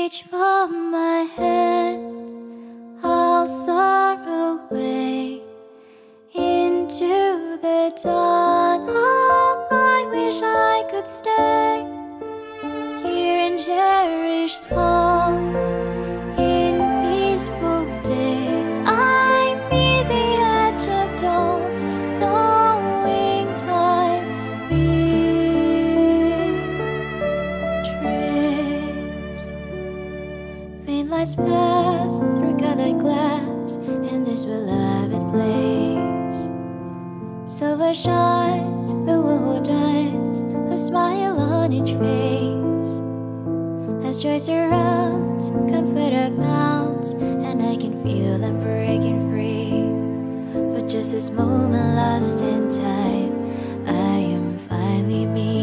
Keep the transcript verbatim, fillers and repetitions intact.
reach for my hand, I'll soar away into the dawn. Oh, I wish I could stay here in cherished homes, in peaceful days. I meet the edge of dawn, knowing time betrays. Faint lights pass through colored glass in this beloved place. Silver shines, the world dance, a smile on each face. As joy surrounds, comfort abounds, and I can feel them breaking free. For just this moment lost in time, I am finally me.